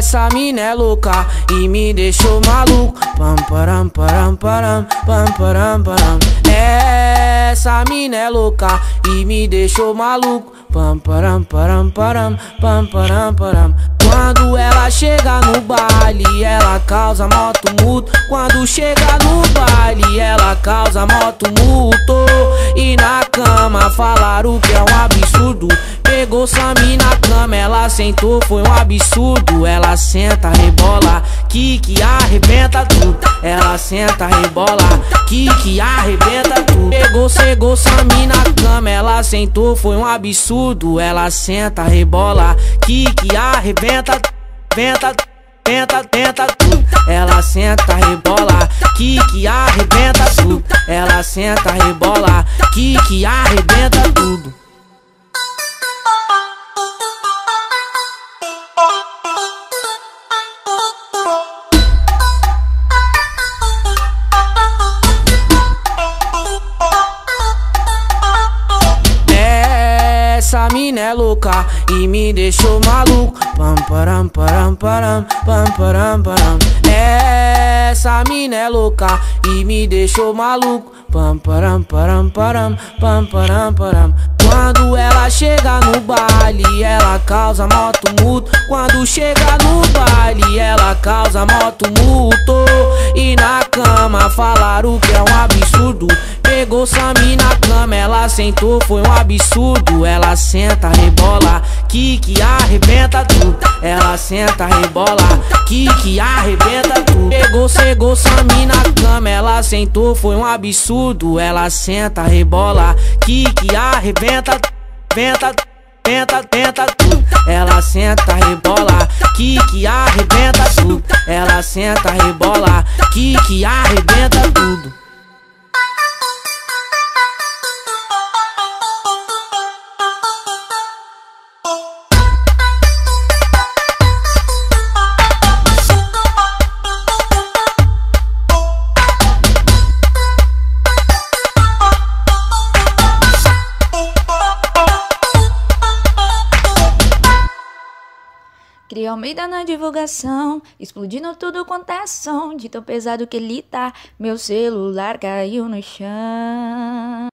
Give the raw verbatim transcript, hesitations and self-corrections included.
Essa mina é louca e me deixou maluco. Pam param param param pam param param. Essa mina é louca e me deixou maluco. Pam param param param pam param param. Quando ela chega no baile, ela causa mó tumulto. Quando chega no baile, ela causa mó tumulto. E na cama falaram que é um absurdo. Pegou Sami na cama, ela sentou, foi um absurdo. Ela senta, rebola, que que arrebenta tudo. Ela senta, rebola, que que arrebenta tudo. Pegou, cegou Sami na cama, ela sentou, foi um absurdo. Ela senta, rebola, que que arrebenta, venta, venta, venta tudo. Ela senta, rebola, que que arrebenta tudo. Ela senta, rebola, que que arrebenta tudo. Essa mina é louca e me deixou maluco. Pam param param param pam param param. Essa mina é louca e me deixou maluco. Pam param param param pam param param. Quando ela chega no baile, ela causa mó tumulto. Quando chega no baile, ela causa mó tumulto. E na cama falaram que é um absurdo. Pegou Sami na cama, ela sentou, foi um absurdo. Ela senta, rebola, que que arrebenta tudo. Ela senta, rebola, que que arrebenta tudo. Pegou, cegou Sami na cama, ela sentou, foi um absurdo. Ela senta, rebola, que que arrebenta, venta, venta, venta tudo. Ela senta, rebola, que que arrebenta tudo. Ela senta, rebola, que que arrebenta tudo. Cria Almeida na divulgação, explodindo tudo quanto é som. De tão pesado que ele tá, meu celular caiu no chão.